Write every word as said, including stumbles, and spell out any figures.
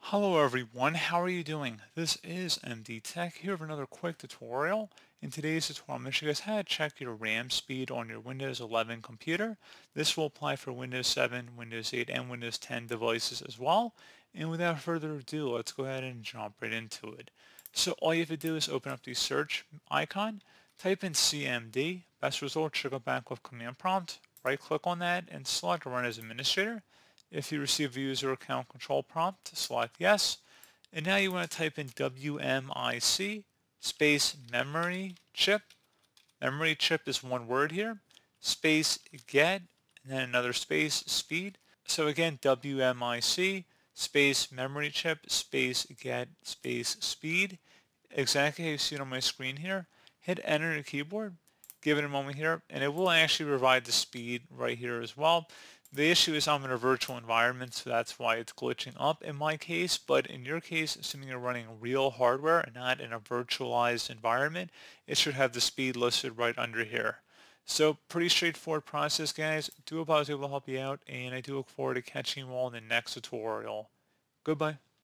Hello everyone, how are you doing? This is M D Tech here with another quick tutorial. In today's tutorial, I'm going to show you guys how to check your RAM speed on your Windows eleven computer. This will apply for Windows seven, Windows eight, and Windows ten devices as well. And without further ado, let's go ahead and jump right into it. So all you have to do is open up the search icon, type in C M D. Best result should go back with command prompt. Right click on that and select Run as Administrator. If you receive a user account control prompt, select yes. And now you want to type in W M I C space memory chip. Memory chip is one word here. Space get, and then another space speed. So again, W M I C space memory chip space get space speed. Exactly how you see it on my screen here. Hit enter on your keyboard. Give it a moment here, and it will actually provide the speed right here as well. The issue is I'm in a virtual environment, so that's why it's glitching up in my case, but in your case, assuming you're running real hardware and not in a virtualized environment, it should have the speed listed right under here. So pretty straightforward process, guys. Do hope I was able to help you out, and I do look forward to catching you all in the next tutorial. Goodbye.